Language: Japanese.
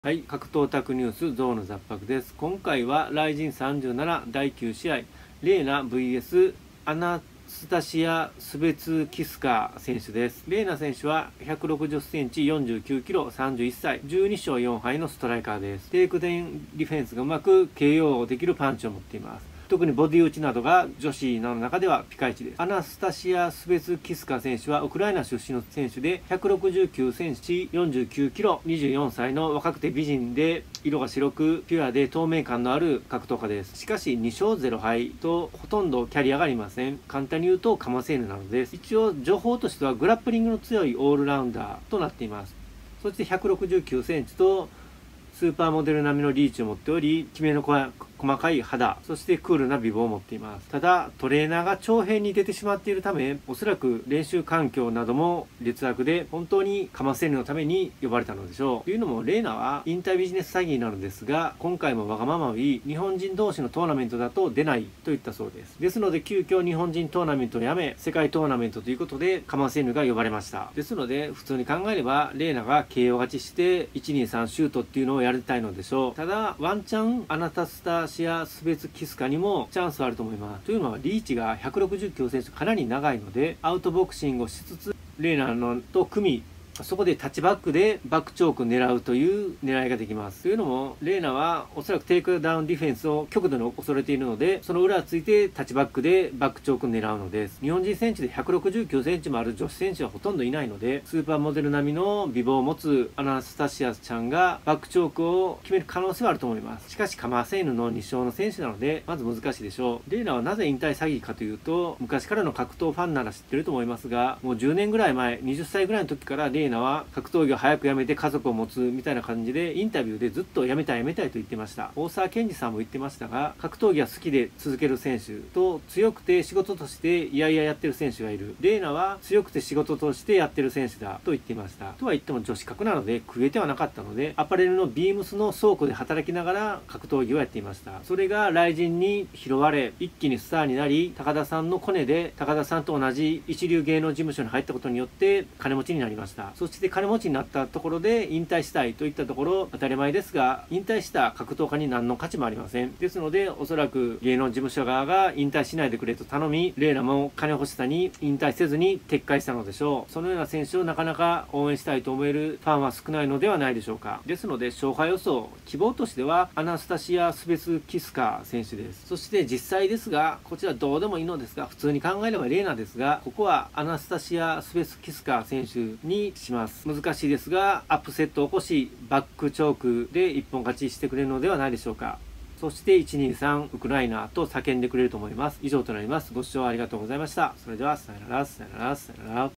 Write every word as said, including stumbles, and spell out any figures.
はい、格闘タクニュースゾウの雑白です。今回はライジンさんじゅうななだいきゅう試合、レーナ ブイエス アナスタシア・スベツキスカ選手です。レーナ選手はひゃくろくじゅっセンチ、よんじゅうきゅうキロ、さんじゅういっさい、じゅうにしょうよんはいのストライカーです。テイクデンディフェンスがうまく ケーオー できるパンチを持っています。特にボディ打ちなどが女子の中ではピカイチです。アナスタシア・スベツキスカ選手はウクライナ出身の選手でひゃくろくじゅうきゅうセンチ、よんじゅうきゅうキロ、にじゅうよんさいの若くて美人で色が白くピュアで透明感のある格闘家です。しかしにしょうゼロはいとほとんどキャリアがありません。簡単に言うとかませ犬なのです。一応情報としてはグラップリングの強いオールラウンダーとなっています。そしてひゃくろくじゅうきゅうセンチとスーパーモデル並みのリーチを持っており、きめの細かい肌、そしてクールな美貌を持っています。ただ、トレーナーが長編に出てしまっているため、おそらく練習環境なども劣悪で、本当にかませるのために呼ばれたのでしょう。というのも、レーナは引退ビジネス詐欺なのですが、今回もわがままを言い、日本人同士のトーナメントだと出ないと言ったそうです。ですので、急遽日本人トーナメントをやめ、世界トーナメントということで、かませぬが呼ばれました。ですので、普通に考えれば、レーナが ケーオー 勝ちして、いち、に、さんシュートっていうのをやりたいのでしょう。ただ、ワンチャン、アナタスタシア・スベツキスカにもチャンスはあると思います。というのは、リーチがひゃくろくじゅうきゅうセンチかなり長いので、アウトボクシングをしつつ、レーナのと組み、そこでタッチバックでバックチョークを狙うという狙いができます。というのも、レーナはおそらくテイクダウンディフェンスを極度に恐れているので、その裏をついてタッチバックでバックチョークを狙うのです。日本人選手でひゃくろくじゅうきゅうセンチもある女子選手はほとんどいないので、スーパーモデル並みの美貌を持つアナスタシアちゃんがバックチョークを決める可能性はあると思います。しかし、カマセイヌのに勝の選手なので、まず難しいでしょう。レーナはなぜ引退詐欺かというと、昔からの格闘ファンなら知ってると思いますが、もうじゅうねんぐらい前、はたちぐらいの時からレーナは格闘技を早く辞めて家族を持つみたいな感じでインタビューでずっと辞めたい辞めたいと言ってました。大沢健二さんも言ってましたが、格闘技は好きで続ける選手と強くて仕事としていやいややってる選手がいる。レーナは強くて仕事としてやってる選手だと言っていました。とは言っても女子格なので食えてはなかったので、アパレルのビームスの倉庫で働きながら格闘技をやっていました。それが雷神に拾われ、一気にスターになり、高田さんのコネで高田さんと同じ一流芸能事務所に入ったことによって金持ちになりました。そして金持ちになったところで引退したいといったところ当たり前ですが、引退した格闘家に何の価値もありません。ですので、おそらく芸能事務所側が引退しないでくれと頼み、レーナも金欲しさに引退せずに撤回したのでしょう。そのような選手をなかなか応援したいと思えるファンは少ないのではないでしょうか。ですので、勝敗予想希望としてはアナスタシア・スベツキスカ選手です。そして実際ですが、こちらどうでもいいのですが、普通に考えればレーナですが、ここはアナスタシア・スベツキスカ選手にします。難しいですが、アップセットを起こしバックチョークで一本勝ちしてくれるのではないでしょうか。そしていち、に、さんウクライナと叫んでくれると思います。以上となります。ご視聴ありがとうございました。それではさよなら、さよなら、さよなら。